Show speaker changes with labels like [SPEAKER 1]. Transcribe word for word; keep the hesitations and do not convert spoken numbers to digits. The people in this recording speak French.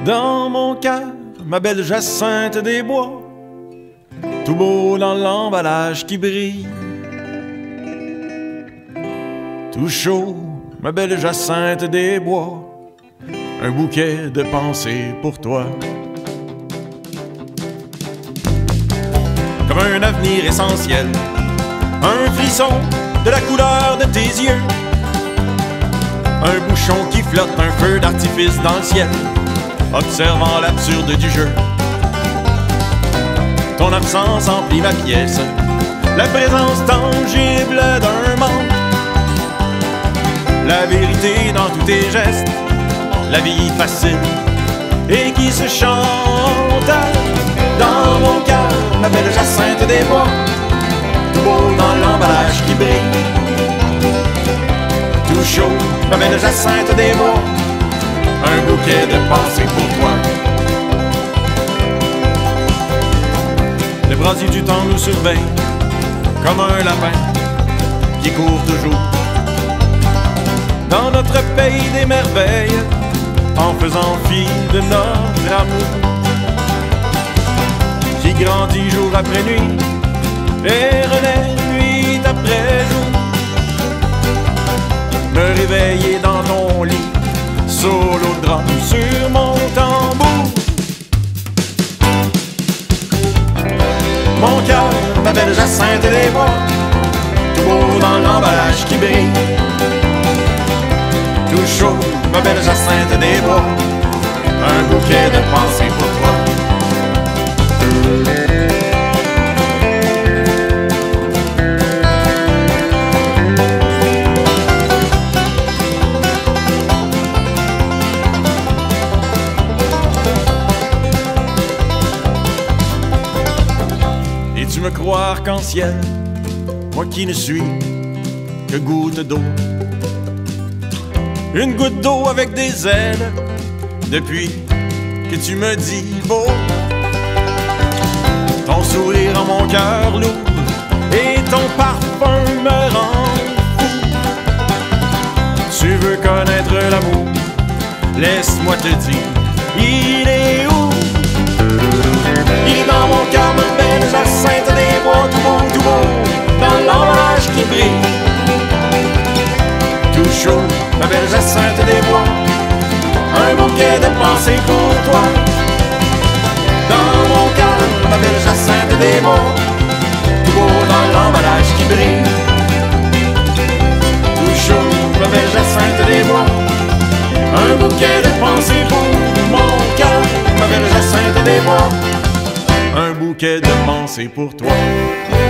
[SPEAKER 1] Dans mon cœur, ma belle Jacinthe des bois, tout beau dans l'emballage qui brille. Tout chaud, ma belle Jacinthe des bois, un bouquet de pensées pour toi. Comme un avenir essentiel, un frisson de la couleur de tes yeux, un bouchon qui flotte, un feu d'artifice dans le ciel, observant l'absurde du jeu. Ton absence emplit ma pièce, la présence tangible d'un manque, la vérité dans tous tes gestes, la vie facile et qui se chante. Dans mon cœur, ma belle Jacinthe des bois, tout beau dans l'emballage qui brille. Tout chaud, ma belle Jacinthe des bois, un bouquet de pensées pour toi. Le brasier du temps nous surveille comme un lapin qui court toujours dans notre pays des merveilles, en faisant fi de notre amour qui grandit jour après nuit et renaît nuit après jour. Me réveiller dans ton lit, solo de drum sur mon tambour. Mon cœur, ma belle Jacinthe des bois, tout beau dans l'emballage qui brille. Tout chaud, ma belle Jacinthe des bois, un bouquet de pensées pour toi. Et tu me crois arc-en-ciel, moi qui ne suis que goutte d'eau. Une goutte d'eau avec des ailes, depuis que tu me dis beau. Ton sourire en mon cœur lourd et ton parfum me rend fou. Tu veux connaître l'amour, laisse-moi te dire, il est où? Il est dans mon cœur, ma belle Jacinthe des bois, tout beau, tout beau, dans l'emballage qui brille. Tout chaud, ma belle Jacinthe des bois, un bouquet de pensées pour toi. Dans mon cœur, ma belle Jacinthe des bois, tout beau dans l'emballage qui brille. Tout chaud, ma belle Jacinthe des bois, un bouquet de pensées pour mon cœur, ma belle Jacinthe des bois, un bouquet de pensées pour toi.